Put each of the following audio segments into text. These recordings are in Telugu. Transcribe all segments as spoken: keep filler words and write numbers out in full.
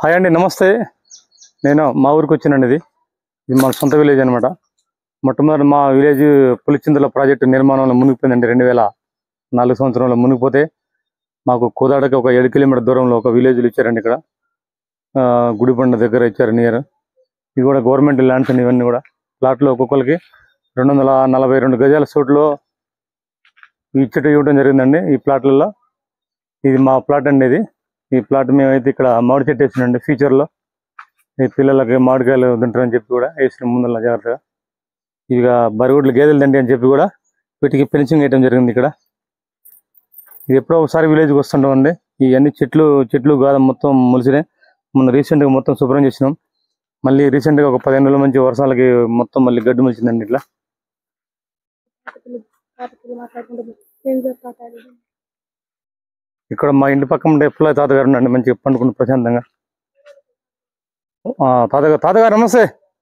హాయ్ అండి, నమస్తే. నేను మా ఊరికి వచ్చానండి. ఇది ఇది మా సొంత విలేజ్ అనమాట. మొట్టమొదటి మా విలేజ్ పులిచింతల ప్రాజెక్టు నిర్మాణంలో మునిగిపోయిందండి. రెండు వేల నాలుగు సంవత్సరంలో మునిగిపోతే మాకు కోదాడకి ఒక ఏడు కిలోమీటర్ దూరంలో ఒక విలేజ్లు ఇచ్చారండి. ఇక్కడ గుడిబండ దగ్గర ఇచ్చారు నియర్. ఇది కూడా గవర్నమెంట్ ల్యాండ్స్ అండి. ఇవన్నీ కూడా ప్లాట్లు ఒక్కొక్కరికి రెండు వందల నలభై రెండు గజాల చోట్లో ఇచ్చట ఇవ్వడం జరిగిందండి. ఈ ప్లాట్లలో ఇది మా ప్లాట్ అండి. ఇది ఈ ప్లాట్ మేమైతే ఇక్కడ మామిడి చెట్టు వేసినండి. ఫ్యూచర్లో ఈ పిల్లలకి మామిడికాయలు తింటారని చెప్పి కూడా వేసిన ముందర జాగ్రత్తగా. ఇక బరుగుడ్లు గేదెలు తండి అని చెప్పి కూడా వీటికి ఫెన్సింగ్ వేయడం జరిగింది. ఇక్కడ ఇది ఎప్పుడో ఒకసారి విలేజ్కి వస్తుంటామండి. ఈ అన్ని చెట్లు చెట్లు కాదు మొత్తం మొలిసినాయి. మొన్న రీసెంట్గా మొత్తం శుభ్రం చేసినాం. మళ్ళీ రీసెంట్గా ఒక పదిహేను రోజుల మంచి వర్షాలకి మొత్తం మళ్ళీ గడ్డి మొలిచిందండి. ఇట్లా ఇక్కడ మా ఇంటి పక్కన ఉండే ఎప్పుడో తాతగారు ఉండండి. మంచిగా పండుకుని ప్రశాంతంగా. తాతగారు తాతగారు నమస్తే.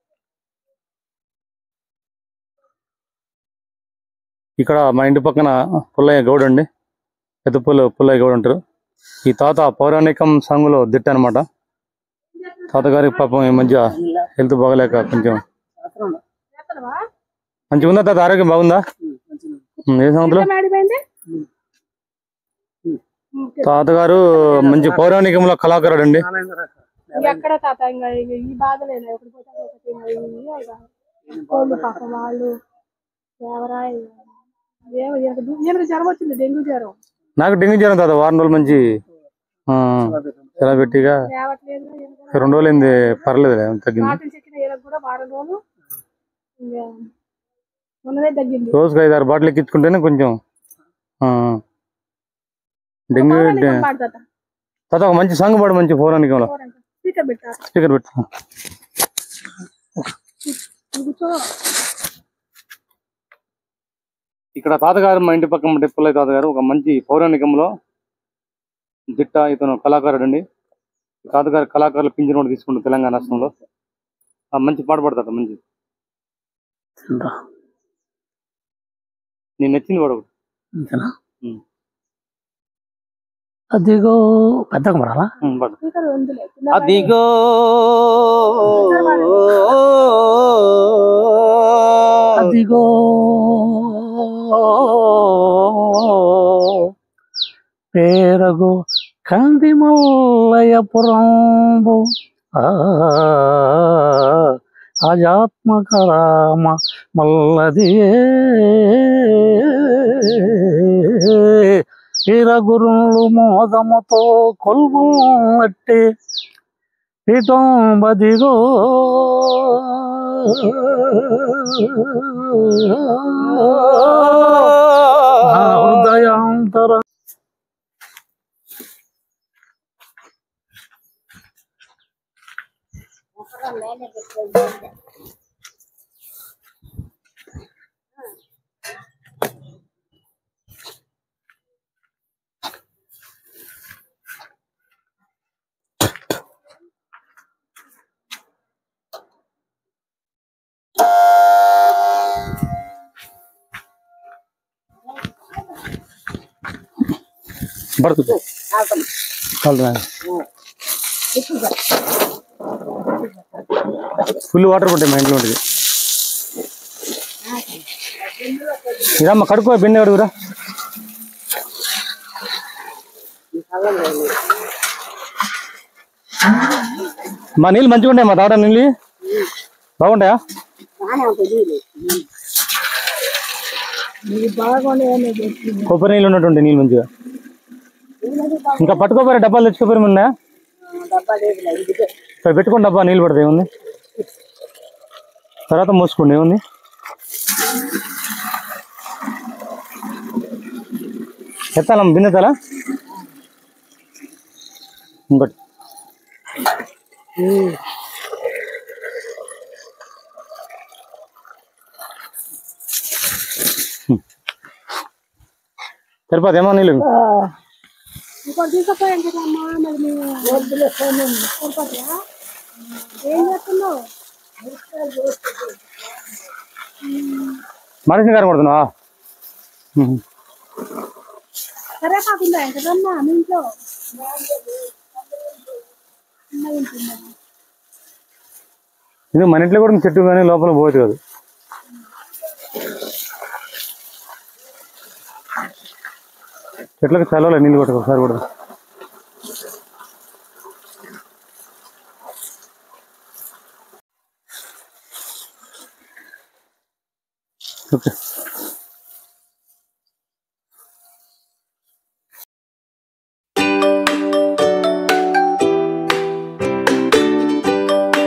ఇక్కడ మా ఇంటి పక్కన పుల్లయ్య గౌడ్ అండి. పెద్ద పుల్ల పుల్లయ్య గౌడ్ అంటారు. ఈ తాత పౌరాణికం సాంగులో దిట్ట అనమాట. తాతగారికి పాపం ఈ మధ్య హెల్త్ బాగలేక కొంచెం మంచిగా ఉందా తాత? ఆరోగ్యం బాగుందా? ఏ సంవత్సరం తాతగారు మంచి పౌరాణికంలో కళాకారుడు అండి. నాకు డెంగ్యూ జ్వరం తాత వారం రోజులు మంచి చాలా పెట్టిగా రెండు రోజులు అయింది. పర్లేదు తగ్గింది. రోజుకి ఐదు ఆరు బాటిల్ ఎక్కించుకుంటేనే కొంచెం డెంగ్యూ. తాత ఒక మంచి సాంగ్ పాడు, మంచి పౌరాణికంలో. స్పీకర్ పెట్టా. ఇక్కడ తాతగారు మా ఇంటి పక్కన పుల్లయ్య తాతగారు ఒక మంచి పౌరాణికంలో దిట్ట. ఇతను కళాకారుడు అండి. తాతగారు కళాకారులు పింఛన్ కూడా తీసుకుంటారు తెలంగాణ రాష్ట్రంలో. మంచి పాట పాడతాడు. మంచి నేను నచ్చింది పాడు. అదిగో పెద్దగా పడాలా? అదిగో అదిగో పేరగు కంది మల్లయపురంబు ఆజాత్మక రామ మల్లది ఇరగురులు మోదముతో కొల్బట్టి పీఠం బదిగో హృదయాంతర పడుతుంది. ఫుల్ వాటర్ పట్టాయి మా ఇంట్లో ఉంటుంది. ఇదమ్మా కడుక్కో, బిన్నె కడుగురా. మా నీళ్ళు మంచిగా ఉంటాయి. మా తాగడం నీళ్ళు బాగుంటాయా? కొబ్బరి నీళ్ళు ఉన్నట్టుంటే నీళ్ళు మంచిగా. ఇంకా పట్టుకోపోయారు డబ్బాలు తెచ్చుకోపోయారు. మొన్న పెట్టుకోండి డబ్బా, నీళ్ళు పడతాయి. ఏముంది తర్వాత మూసుకోండి. ఏముంది ఎత్తాలమ్మ బిన్నె ఎత్తాలా? ఇంకోటి సరిపోదేమో నీళ్ళు. మనిషిని గారు కొడుతున్నావా? కరేపాకుందా కదమ్మా మీ ఇంట్లో? ఇది మన ఇంట్లో కూడా చెట్టు కానీ లోపల పోదు కాదు. చెట్లకు చలవలే నీళ్ళు కొట్టకు ఒకసారి కూడా. ఓకే.